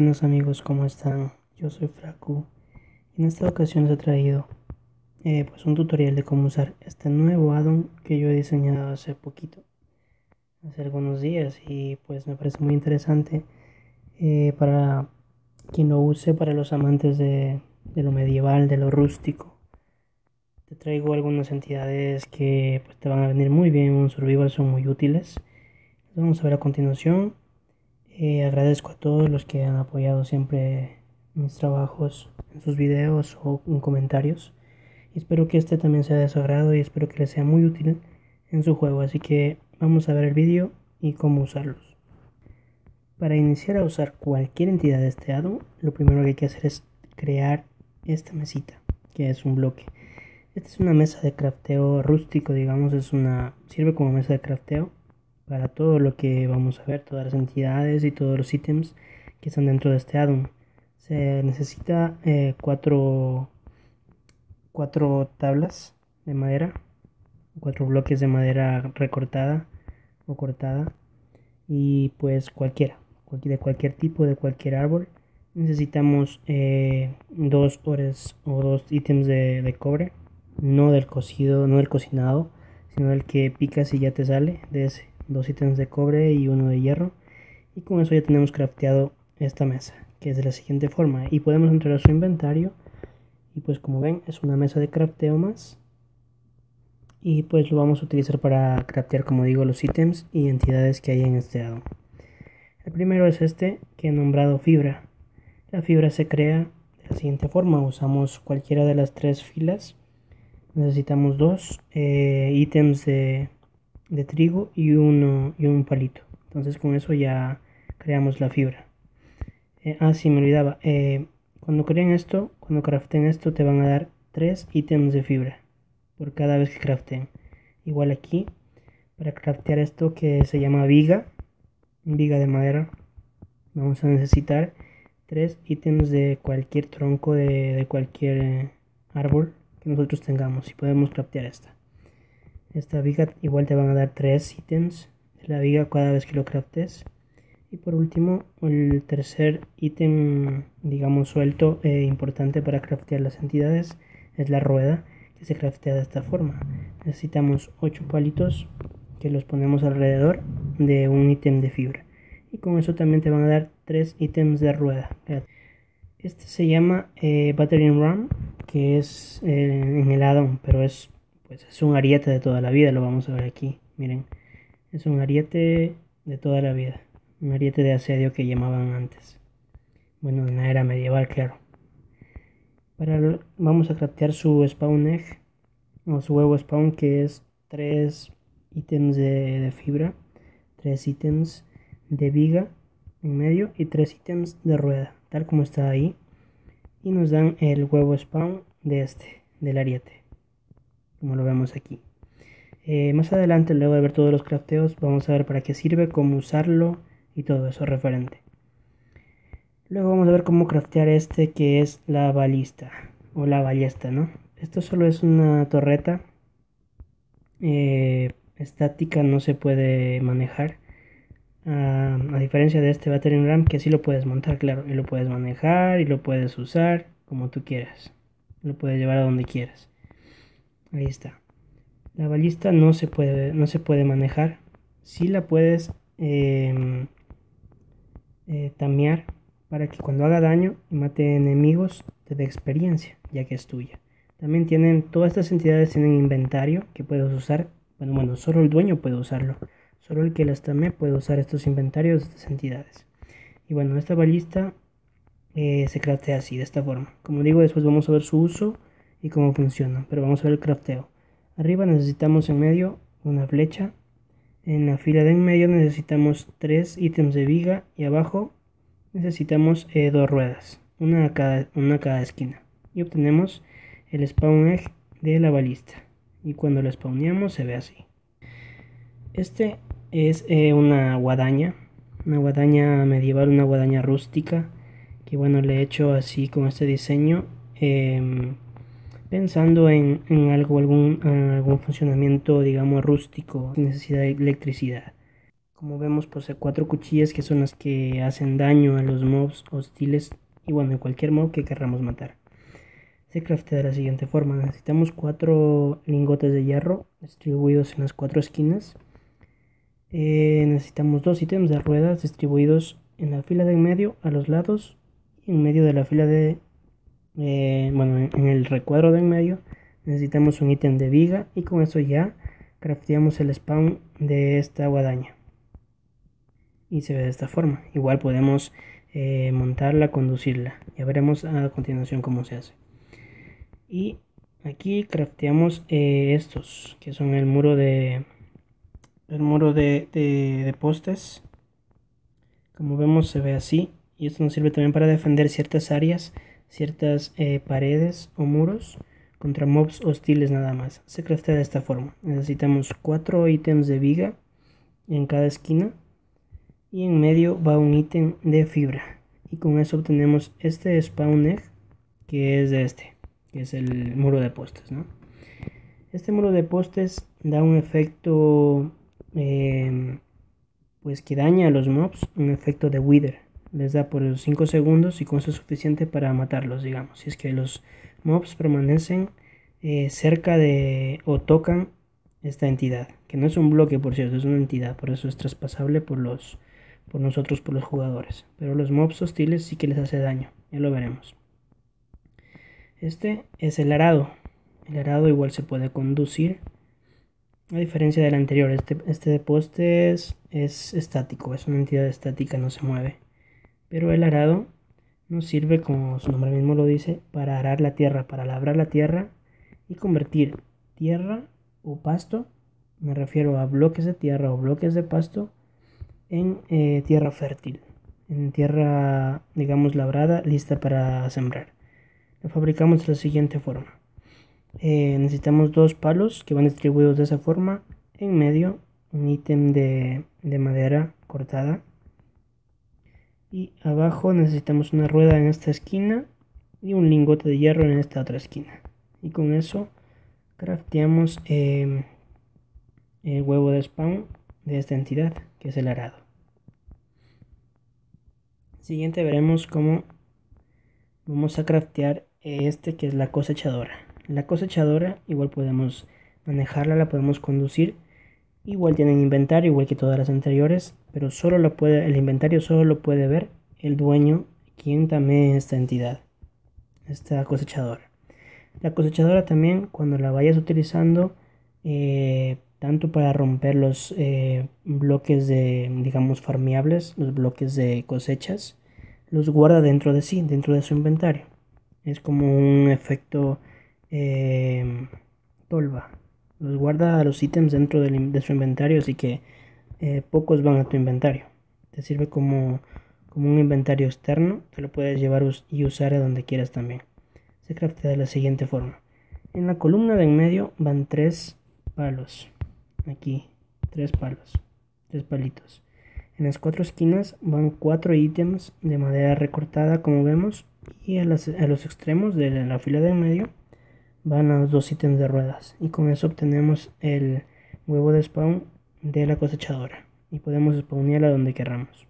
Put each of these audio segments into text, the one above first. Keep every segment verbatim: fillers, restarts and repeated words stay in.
buenas amigos, ¿cómo están? Yo soy Fraku y en esta ocasión os he traído eh, pues un tutorial de cómo usar este nuevo addon que yo he diseñado hace poquito, hace algunos días, y pues me parece muy interesante eh, para quien lo use, para los amantes de, de lo medieval, de lo rústico. Te traigo algunas entidades que pues, te van a venir muy bien en un survival, son muy útiles. Las vamos a ver a continuación. Eh, agradezco a todos los que han apoyado siempre mis trabajos en sus videos o en comentarios. Y espero que este también sea de su agrado y espero que les sea muy útil en su juego. Así que vamos a ver el vídeo y cómo usarlos. Para iniciar a usar cualquier entidad de este addon, lo primero que hay que hacer es crear esta mesita, que es un bloque. Esta es una mesa de crafteo rústico, digamos, es una, sirve como mesa de crafteo para todo lo que vamos a ver, todas las entidades y todos los ítems que están dentro de este addon. Se necesita eh, cuatro, cuatro tablas de madera, cuatro bloques de madera recortada o cortada, y pues cualquiera, de cualquier tipo, de cualquier árbol. Necesitamos eh, dos ores o dos ítems de, de cobre, no del cocido, no del cocinado, sino del que picas y ya te sale, de ese. Dos ítems de cobre y uno de hierro, y con eso ya tenemos crafteado esta mesa, que es de la siguiente forma, y podemos entrar a su inventario y pues como ven es una mesa de crafteo más, y pues lo vamos a utilizar para craftear, como digo, los ítems y entidades que hay en este addon. El primero es este, que he nombrado fibra. La fibra se crea de la siguiente forma: usamos cualquiera de las tres filas, necesitamos dos eh, ítems de de trigo y uno y un palito. Entonces con eso ya creamos la fibra. Eh, ah, sí, me olvidaba. Eh, cuando creen esto, cuando craften esto, te van a dar tres ítems de fibra por cada vez que craften. Igual aquí, para craftear esto que se llama viga, viga de madera, vamos a necesitar tres ítems de cualquier tronco de, de cualquier eh, árbol que nosotros tengamos, y podemos craftear esta. Esta viga igual te van a dar tres ítems de la viga cada vez que lo craftes. Y por último, el tercer ítem, digamos, suelto e importante para craftear las entidades es la rueda, que se craftea de esta forma. Necesitamos ocho palitos que los ponemos alrededor de un ítem de fibra, y con eso también te van a dar tres ítems de rueda. Este se llama eh, Battering Ram, que es eh, en el addon, pero es pues es un ariete de toda la vida, lo vamos a ver aquí. Miren, es un ariete de toda la vida, un ariete de asedio que llamaban antes, bueno, en la era medieval, claro. Para lo, vamos a craftear su spawn egg o su huevo spawn, que es tres ítems de, de fibra, tres ítems de viga en medio y tres ítems de rueda, tal como está ahí, y nos dan el huevo spawn de este, del ariete, como lo vemos aquí. Eh, más adelante, luego de ver todos los crafteos, vamos a ver para qué sirve, cómo usarlo y todo eso referente. Luego vamos a ver cómo craftear este, que es la balista o la ballesta, ¿no? Esto solo es una torreta eh, estática, no se puede manejar. Uh, a diferencia de este Battering Ram, que sí lo puedes montar, claro, y lo puedes manejar y lo puedes usar como tú quieras. Lo puedes llevar a donde quieras. Ahí está. La ballista no se puede, no se puede manejar. Sí la puedes eh, eh, tamear para que cuando haga daño y mate enemigos te dé experiencia, ya que es tuya. También tienen, todas estas entidades tienen inventario que puedes usar. Bueno, bueno, solo el dueño puede usarlo. Solo el que las tamee puede usar estos inventarios de estas entidades. Y bueno, esta ballista eh, se craftea así, de esta forma. Como digo, después vamos a ver su uso y cómo funciona, pero vamos a ver el crafteo. Arriba necesitamos en medio una flecha. En la fila de en medio necesitamos tres ítems de viga, y abajo necesitamos eh, dos ruedas, una a, cada, una a cada esquina. Y obtenemos el spawn egg de la balista. Y cuando lo spawneamos se ve así. Este es eh, una guadaña, una guadaña medieval, una guadaña rústica, que bueno, le he hecho así con este diseño. Eh, pensando en, en algo, algún, en algún funcionamiento, digamos, rústico, sin necesidad de electricidad. Como vemos, posee cuatro cuchillas que son las que hacen daño a los mobs hostiles y bueno, en cualquier mob que querramos matar. Se craftea de la siguiente forma: necesitamos cuatro lingotes de hierro distribuidos en las cuatro esquinas. Eh, necesitamos dos ítems de ruedas distribuidos en la fila de en medio, a los lados y en medio de la fila de... Eh, bueno, en el recuadro de en medio necesitamos un ítem de viga y con eso ya crafteamos el spawn de esta guadaña. Y se ve de esta forma. Igual podemos eh, montarla, conducirla. Ya veremos a continuación cómo se hace. Y aquí crafteamos eh, estos, que son el muro de el muro de, de, de postes. Como vemos se ve así. Y esto nos sirve también para defender ciertas áreas, ciertas eh, paredes o muros contra mobs hostiles nada más. Se craftea de esta forma. Necesitamos cuatro ítems de viga en cada esquina. Y en medio va un ítem de fibra. Y con eso obtenemos este spawn egg, que es de este, que es el muro de postes, ¿no? Este muro de postes da un efecto eh, pues que daña a los mobs, un efecto de wither. Les da por los cinco segundos y con eso es suficiente para matarlos, digamos. Si es que los mobs permanecen eh, cerca de o tocan esta entidad, que no es un bloque, por cierto, es una entidad, por eso es traspasable por los por nosotros, por los jugadores, pero los mobs hostiles sí que les hace daño, ya lo veremos. Este es el arado. El arado igual se puede conducir, a diferencia del anterior. Este, este de postes es estático, es una entidad estática, no se mueve, pero el arado nos sirve, como su nombre mismo lo dice, para arar la tierra, para labrar la tierra y convertir tierra o pasto, me refiero a bloques de tierra o bloques de pasto, en eh, tierra fértil, en tierra, digamos, labrada, lista para sembrar. Lo fabricamos de la siguiente forma. Eh, necesitamos dos palos que van distribuidos de esa forma. En medio, un ítem de, de madera cortada. Y abajo necesitamos una rueda en esta esquina y un lingote de hierro en esta otra esquina. Y con eso crafteamos eh, el huevo de spawn de esta entidad, que es el arado. Siguiente veremos cómo vamos a craftear este, que es la cosechadora. La cosechadora igual podemos manejarla, la podemos conducir. Igual tienen inventario, igual que todas las anteriores, pero solo lo puede, el inventario solo lo puede ver el dueño, quien tamee esta entidad, esta cosechadora. La cosechadora también, cuando la vayas utilizando, eh, tanto para romper los eh, bloques de, digamos, farmeables, los bloques de cosechas, los guarda dentro de sí, dentro de su inventario. Es como un efecto eh, tolva. Los guarda los ítems dentro de, de su inventario, así que eh, pocos van a tu inventario. Te sirve como, como un inventario externo que lo puedes llevar y usar a donde quieras también. Se craftea de la siguiente forma. En la columna de en medio van tres palos. Aquí, tres palos, tres palitos. En las cuatro esquinas van cuatro ítems de madera recortada, como vemos, y a, las, a los extremos de la fila de en medio van los dos ítems de ruedas, y con eso obtenemos el huevo de spawn de la cosechadora y podemos spawnearla donde queramos.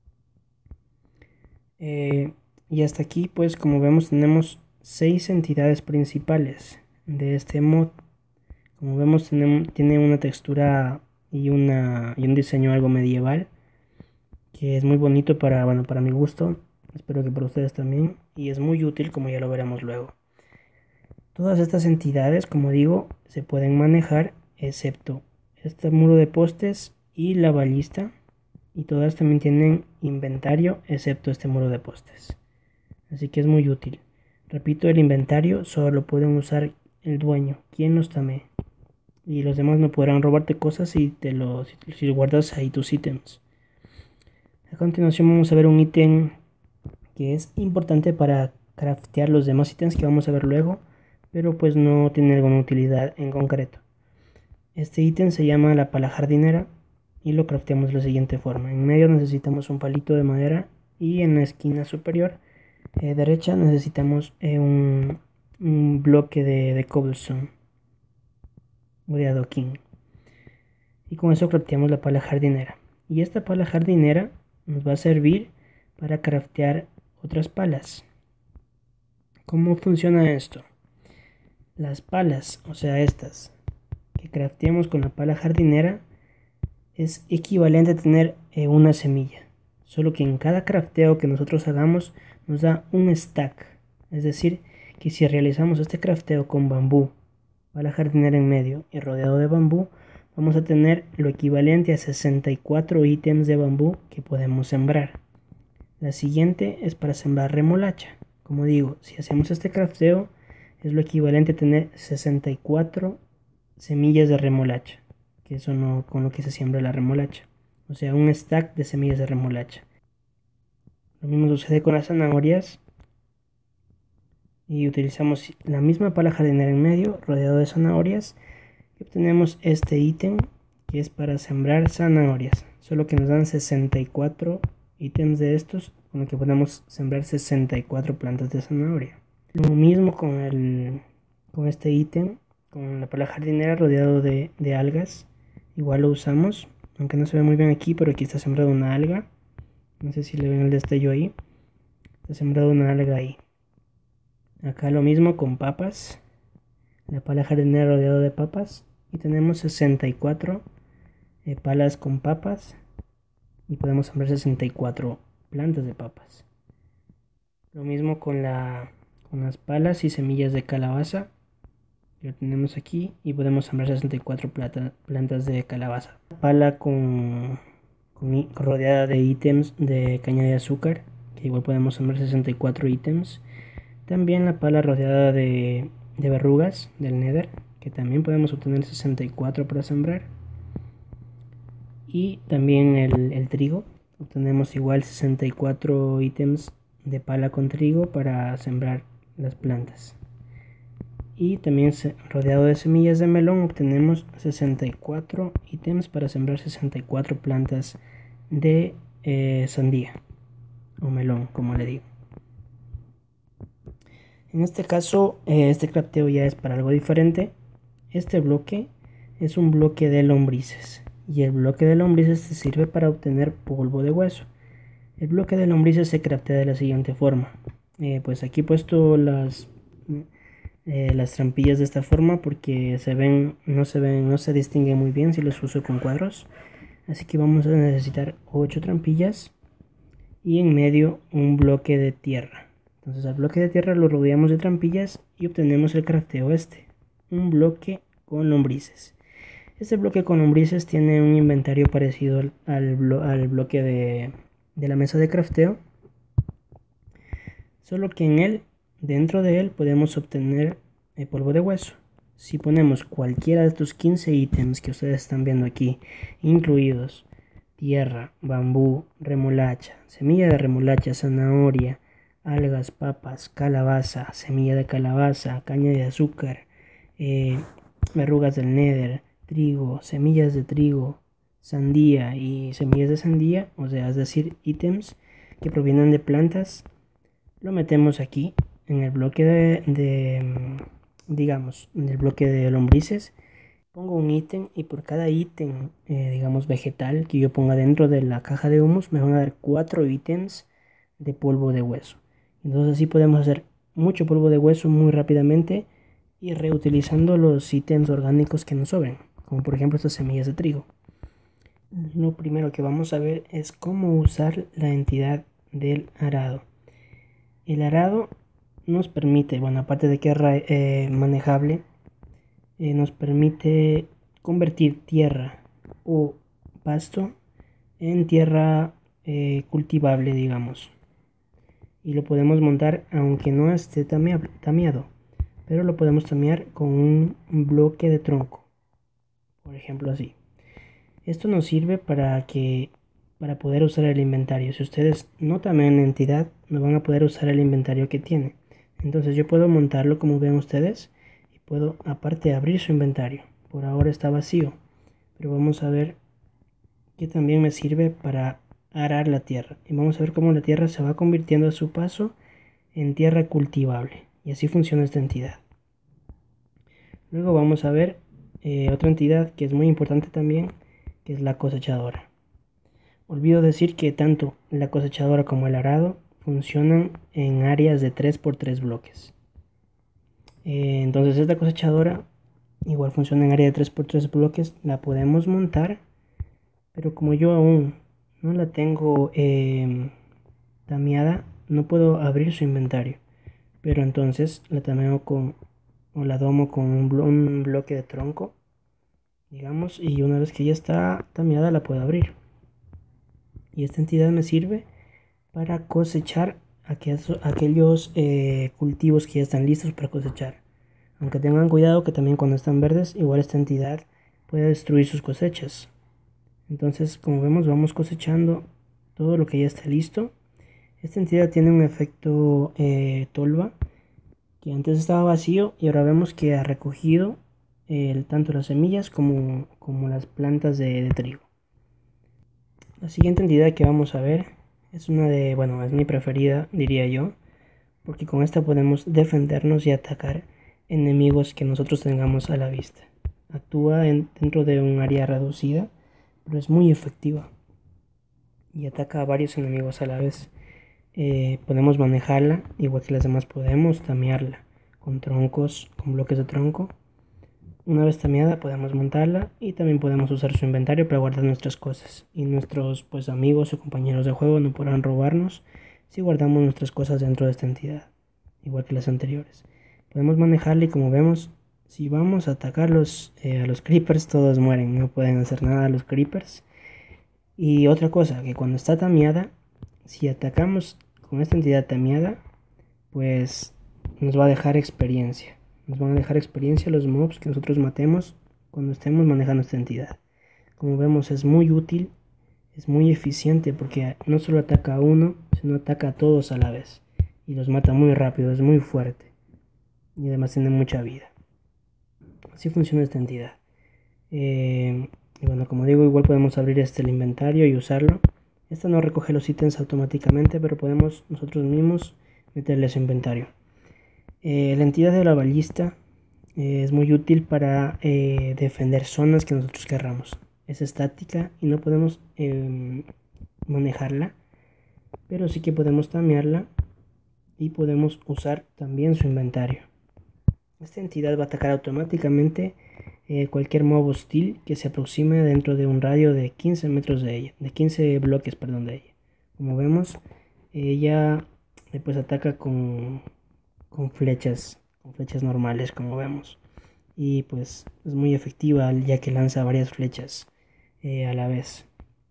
Eh, y hasta aquí, pues como vemos, tenemos seis entidades principales de este mod. Como vemos, tenemos, tiene una textura y, una, y un diseño algo medieval, que es muy bonito para, bueno, para mi gusto. Espero que para ustedes también, y es muy útil, como ya lo veremos luego. Todas estas entidades, como digo, se pueden manejar, excepto este muro de postes y la ballista, y todas también tienen inventario, excepto este muro de postes. Así que es muy útil. Repito, el inventario solo lo pueden usar el dueño, quien los tamee, y los demás no podrán robarte cosas si te lo, si, si guardas ahí tus ítems. A continuación vamos a ver un ítem que es importante para craftear los demás ítems que vamos a ver luego, pero pues no tiene alguna utilidad en concreto. Este ítem se llama la pala jardinera y lo crafteamos de la siguiente forma. En medio necesitamos un palito de madera y en la esquina superior eh, derecha necesitamos eh, un, un bloque de, de cobblestone o de adoquín. Y con eso crafteamos la pala jardinera. Y esta pala jardinera nos va a servir para craftear otras palas. ¿Cómo funciona esto? Las palas, o sea estas, que crafteamos con la pala jardinera, es equivalente a tener eh, una semilla. Solo que en cada crafteo que nosotros hagamos nos da un stack. Es decir, que si realizamos este crafteo con bambú, pala jardinera en medio y rodeado de bambú, vamos a tener lo equivalente a sesenta y cuatro ítems de bambú que podemos sembrar. La siguiente es para sembrar remolacha. Como digo, si hacemos este crafteo, es lo equivalente a tener sesenta y cuatro semillas de remolacha, que eso no con lo que se siembra la remolacha. O sea, un stack de semillas de remolacha. Lo mismo sucede con las zanahorias. Y utilizamos la misma pala jardinera en medio, rodeado de zanahorias. Y obtenemos este ítem, que es para sembrar zanahorias. Solo que nos dan sesenta y cuatro ítems de estos, con lo que podemos sembrar sesenta y cuatro plantas de zanahoria. Lo mismo con, el, con este ítem, con la pala jardinera rodeado de, de algas. Igual lo usamos, aunque no se ve muy bien aquí, pero aquí está sembrado una alga. No sé si le ven el destello ahí. Está sembrado una alga ahí. Acá lo mismo con papas. La pala jardinera rodeado de papas. Y tenemos sesenta y cuatro eh, palas con papas. Y podemos sembrar sesenta y cuatro plantas de papas. Lo mismo con, la, con las palas y semillas de calabaza. Lo tenemos aquí y podemos sembrar sesenta y cuatro plata, plantas de calabaza. Pala con, con rodeada de ítems de caña de azúcar, que igual podemos sembrar sesenta y cuatro ítems. También la pala rodeada de, de verrugas del Nether, que también podemos obtener sesenta y cuatro para sembrar. Y también el, el trigo, obtenemos igual sesenta y cuatro ítems de pala con trigo para sembrar las plantas. Y también rodeado de semillas de melón obtenemos sesenta y cuatro ítems para sembrar sesenta y cuatro plantas de eh, sandía o melón, como le digo. En este caso, eh, este crafteo ya es para algo diferente. Este bloque es un bloque de lombrices y el bloque de lombrices se sirve para obtener polvo de hueso. El bloque de lombrices se craftea de la siguiente forma. Eh, pues aquí he puesto las Eh, las trampillas de esta forma porque se ven, no se ven, no se distingue muy bien si los uso con cuadros. Así que vamos a necesitar ocho trampillas y en medio un bloque de tierra. Entonces al bloque de tierra lo rodeamos de trampillas y obtenemos el crafteo este, un bloque con lombrices. Este bloque con lombrices tiene un inventario parecido al, al, blo al bloque de, de la mesa de crafteo, solo que en él, dentro de él, podemos obtener el polvo de hueso. Si ponemos cualquiera de estos quince ítems que ustedes están viendo aquí, incluidos tierra, bambú, remolacha, semilla de remolacha, zanahoria, algas, papas, calabaza, semilla de calabaza, caña de azúcar, eh, verrugas del Nether, trigo, semillas de trigo, sandía y semillas de sandía, o sea, es decir, ítems que provienen de plantas, lo metemos aquí en el bloque de, de digamos, en el bloque de lombrices. Pongo un ítem y por cada ítem, eh, digamos, vegetal que yo ponga dentro de la caja de humus, me van a dar cuatro ítems de polvo de hueso. Entonces así podemos hacer mucho polvo de hueso muy rápidamente y reutilizando los ítems orgánicos que nos sobren, como por ejemplo estas semillas de trigo. Lo primero que vamos a ver es cómo usar la entidad del arado. El arado nos permite, bueno, aparte de que es eh, manejable, eh, nos permite convertir tierra o pasto en tierra eh, cultivable, digamos. Y lo podemos montar aunque no esté tameado, pero lo podemos tamear con un bloque de tronco, por ejemplo así. Esto nos sirve para que para poder usar el inventario. Si ustedes no tamean la entidad, no van a poder usar el inventario que tiene. Entonces yo puedo montarlo como ven ustedes y puedo aparte abrir su inventario. Por ahora está vacío, pero vamos a ver que también me sirve para arar la tierra. Y vamos a ver cómo la tierra se va convirtiendo a su paso en tierra cultivable. Y así funciona esta entidad. Luego vamos a ver eh, otra entidad que es muy importante también, que es la cosechadora. olvido decir que tanto la cosechadora como el arado funcionan en áreas de tres por tres bloques. Eh, entonces esta cosechadora igual funciona en área de tres por tres bloques, la podemos montar, pero como yo aún no la tengo eh, tameada, no puedo abrir su inventario. Pero entonces la tameo con, o la domo con un, blo un bloque de tronco, digamos, y una vez que ya está tameada la puedo abrir. Y esta entidad me sirve para cosechar aquellos, aquellos eh, cultivos que ya están listos para cosechar. Aunque tengan cuidado que también cuando están verdes, igual esta entidad puede destruir sus cosechas. Entonces, como vemos, vamos cosechando todo lo que ya está listo. Esta entidad tiene un efecto eh, tolva, que antes estaba vacío y ahora vemos que ha recogido eh, tanto las semillas como, como las plantas de, de trigo. La siguiente entidad que vamos a ver es una de, bueno, es mi preferida, diría yo, porque con esta podemos defendernos y atacar enemigos que nosotros tengamos a la vista. Actúa en, dentro de un área reducida, pero es muy efectiva y ataca a varios enemigos a la vez. Eh, podemos manejarla, igual que las demás podemos tamearla con troncos, con bloques de tronco. Una vez tameada podemos montarla y también podemos usar su inventario para guardar nuestras cosas. Y nuestros pues amigos o compañeros de juego no podrán robarnos si guardamos nuestras cosas dentro de esta entidad, igual que las anteriores. Podemos manejarla y como vemos, si vamos a atacar los, eh, a los creepers, todos mueren, no pueden hacer nada a los creepers. Y otra cosa, que cuando está tameada, si atacamos con esta entidad tameada, pues nos va a dejar experiencia. Nos van a dejar experiencia los mobs que nosotros matemos cuando estemos manejando esta entidad. Como vemos, es muy útil, es muy eficiente porque no solo ataca a uno, sino ataca a todos a la vez. Y los mata muy rápido, es muy fuerte. Y además tiene mucha vida. Así funciona esta entidad. Eh, y bueno, como digo, igual podemos abrir este el inventario y usarlo. Esta no recoge los ítems automáticamente, pero podemos nosotros mismos meterle su inventario. Eh, la entidad de la ballista eh, es muy útil para eh, defender zonas que nosotros querramos. Es estática y no podemos eh, manejarla, pero sí que podemos tamearla y podemos usar también su inventario. Esta entidad va a atacar automáticamente eh, cualquier mob hostil que se aproxime dentro de un radio de quince metros de ella, de quince bloques, perdón, de ella. Como vemos, ella eh, pues ataca con, con flechas, con flechas normales, como vemos. Y pues es muy efectiva ya que lanza varias flechas eh, a la vez.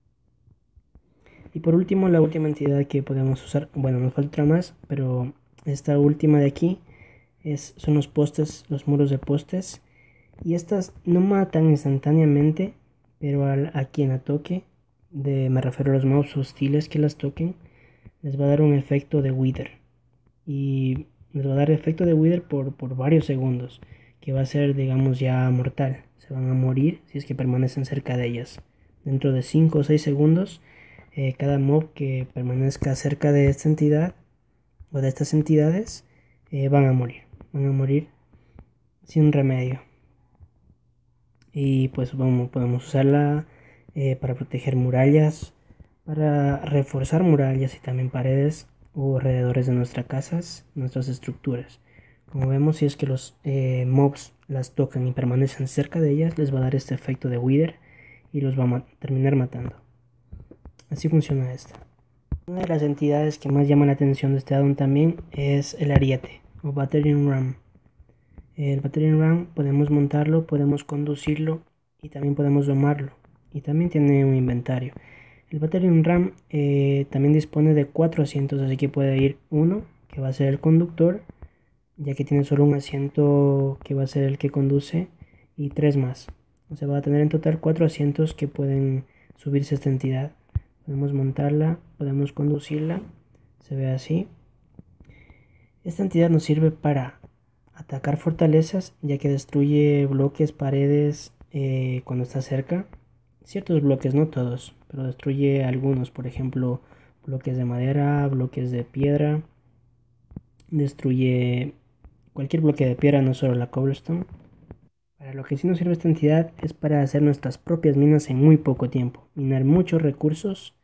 Y por último, la última entidad que podemos usar, bueno, nos falta más, pero esta última de aquí es, son los postes, los muros de postes. Y estas no matan instantáneamente, pero al, a quien la toque, de, me refiero a los mobs hostiles que las toquen, les va a dar un efecto de wither. Y les va a dar efecto de wither por, por varios segundos, que va a ser, digamos, ya mortal. Se van a morir si es que permanecen cerca de ellas. Dentro de cinco o seis segundos, eh, cada mob que permanezca cerca de esta entidad o de estas entidades eh, van a morir. Van a morir sin remedio. Y pues bueno, podemos usarla eh, para proteger murallas, para reforzar murallas y también paredes o alrededores de nuestras casas, nuestras estructuras. Como vemos, si es que los eh, mobs las tocan y permanecen cerca de ellas, les va a dar este efecto de wither y los va a ma terminar matando. Así funciona esta. Una de las entidades que más llama la atención de este addon también es el ariete o battering ram. El battering ram podemos montarlo, podemos conducirlo y también podemos domarlo. Y también tiene un inventario. El battering ram eh, también dispone de cuatro asientos, así que puede ir uno, que va a ser el conductor, ya que tiene solo un asiento que va a ser el que conduce, y tres más. O sea, va a tener en total cuatro asientos que pueden subirse a esta entidad. Podemos montarla, podemos conducirla, se ve así. Esta entidad nos sirve para atacar fortalezas, ya que destruye bloques, paredes eh, cuando está cerca. Ciertos bloques, no todos, pero destruye algunos, por ejemplo, bloques de madera, bloques de piedra. Destruye cualquier bloque de piedra, no solo la cobblestone. Para lo que sí nos sirve esta entidad es para hacer nuestras propias minas en muy poco tiempo. Minar muchos recursos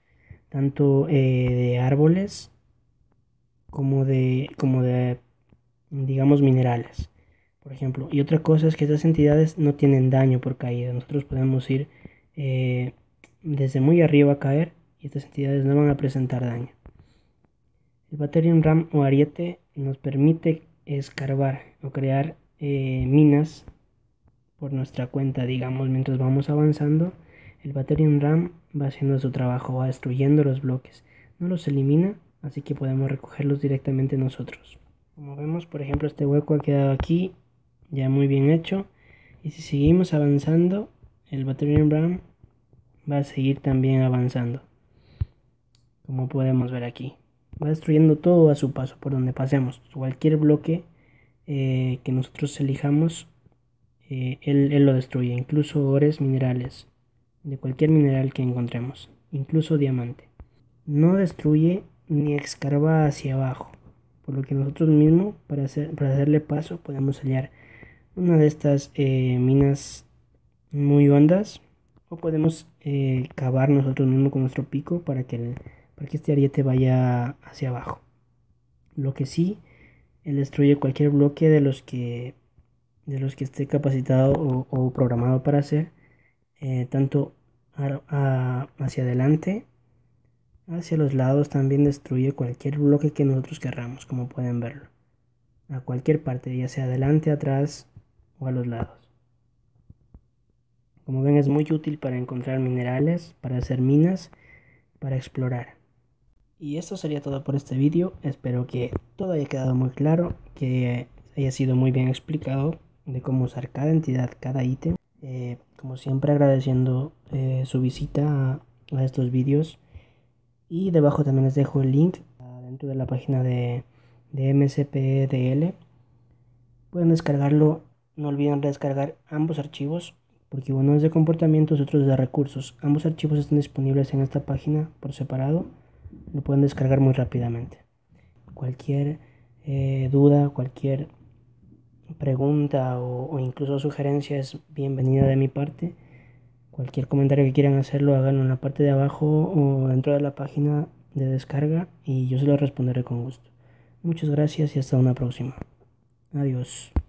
tanto eh, de árboles como de, como de, digamos, minerales, por ejemplo. Y otra cosa es que estas entidades no tienen daño por caída. Nosotros podemos ir eh, desde muy arriba a caer y estas entidades no van a presentar daño. El Battalion Ram o ariete nos permite escarbar o crear eh, minas por nuestra cuenta, digamos, mientras vamos avanzando. El Battalion Ram va haciendo su trabajo, va destruyendo los bloques, no los elimina, así que podemos recogerlos directamente nosotros. Como vemos, por ejemplo, este hueco ha quedado aquí ya muy bien hecho, y si seguimos avanzando, el Battalion Ram va a seguir también avanzando, como podemos ver aquí. Va destruyendo todo a su paso, por donde pasemos. Cualquier bloque eh, que nosotros elijamos, eh, él, él lo destruye, incluso ores minerales, de cualquier mineral que encontremos, incluso diamante. No destruye ni escarba hacia abajo, por lo que nosotros mismos, para, hacer, para hacerle paso, podemos hallar una de estas eh, minas muy hondas, o podemos eh, cavar nosotros mismos con nuestro pico para que, el, para que este ariete vaya hacia abajo. Lo que sí, él destruye cualquier bloque de los que, de los que esté capacitado o, o programado para hacer, eh, tanto a, a, hacia adelante, hacia los lados. También destruye cualquier bloque que nosotros querramos, como pueden verlo, a cualquier parte, ya sea adelante, atrás o a los lados. Como ven, es muy útil para encontrar minerales, para hacer minas, para explorar. Y esto sería todo por este vídeo. Espero que todo haya quedado muy claro, que haya sido muy bien explicado de cómo usar cada entidad, cada ítem. Eh, como siempre, agradeciendo eh, su visita a, a estos vídeos. Y debajo también les dejo el link dentro de la página de, de M C P D L. Pueden descargarlo. No olviden descargar ambos archivos, porque uno es de comportamientos y otro es de recursos. Ambos archivos están disponibles en esta página por separado. Lo pueden descargar muy rápidamente. Cualquier eh, duda, cualquier pregunta o, o incluso sugerencia es bienvenida de mi parte. Cualquier comentario que quieran hacerlo, háganlo en la parte de abajo o dentro de la página de descarga y yo se lo responderé con gusto. Muchas gracias y hasta una próxima. Adiós.